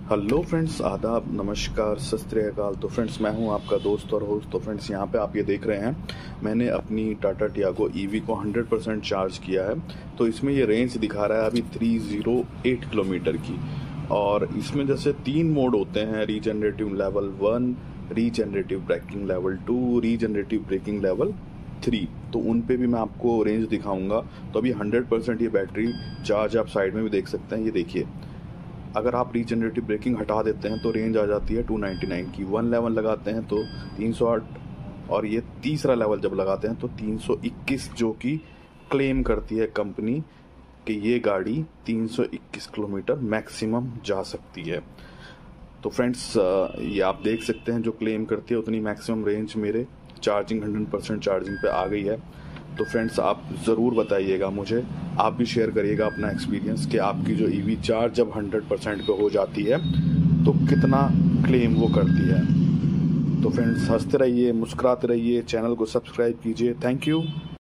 Hello friends, आदाब, नमस्कार, सत श्री अकाल। तो फ्रेंड्स, मैं हूं आपका दोस्त और होस्ट। तो फ्रेंड्स, यहां पे आप ये देख रहे हैं, मैंने अपनी टाटा टियागो ईवी को 100% चार्ज किया है। तो इसमें ये रेंज दिखा रहा है अभी 308 किलोमीटर की। और इसमें जैसे 3 मोड होते हैं: regenerative level 1, regenerative braking level 2, regenerative braking level 3। तो उन पे भी मैं आपको रेंज दिखाऊंगा। तो अभी 100% ये बैटरी चार्ज आप साइड में भी देख सकते हैं। ये देखिए, अगर आप रीजनरेटिव ब्रेकिंग हटा देते हैं तो रेंज आ जाती है 299 की। 1 लेवल लगाते हैं तो 308, और ये तीसरा लेवल जब लगाते हैं तो 321, जो कि क्लेम करती है कंपनी कि ये गाड़ी 321 किलोमीटर मैक्सिमम जा सकती है। तो फ्रेंड्स, ये आप देख सकते हैं, जो क्लेम करती है उतनी मैक्सिमम रेंज मेरे चार्जिंग 100% चार्जिंग पे आ गई है। तो फ्रेंड्स, आप ज़रूर बताइएगा मुझे, आप भी शेयर करिएगा अपना एक्सपीरियंस कि आपकी जो ईवी चार्ज जब 100% पे हो जाती है तो कितना क्लेम वो करती है। तो फ्रेंड्स, हंसते रहिए, मुस्कुराते रहिए, चैनल को सब्सक्राइब कीजिए। Thank you.